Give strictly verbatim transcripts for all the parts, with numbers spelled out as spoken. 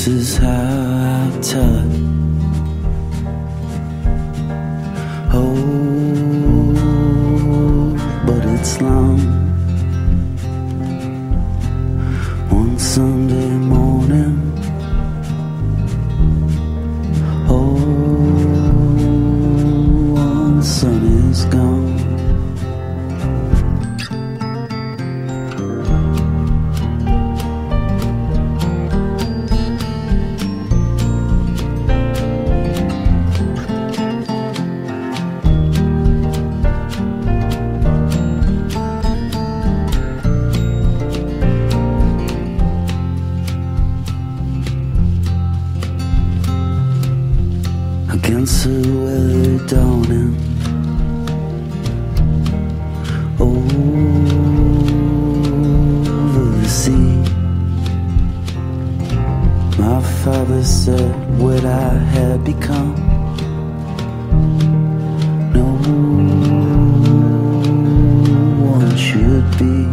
This is how I tell it. Oh, but it's long. One Sunday morning, oh, when the sun is gone. Against the weather dawning, over the sea, my father said what I had become. No one should be.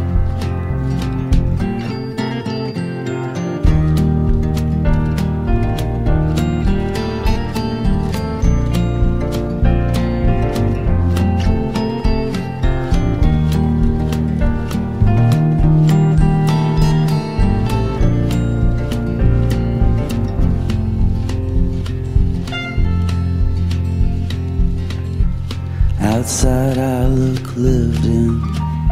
Outside I look lived in,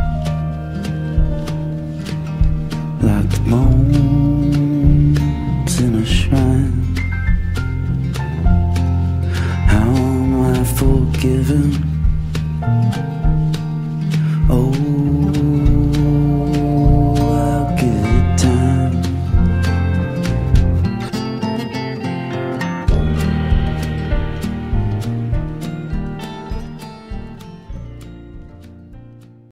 like the moans in a shrine. How am I forgiven?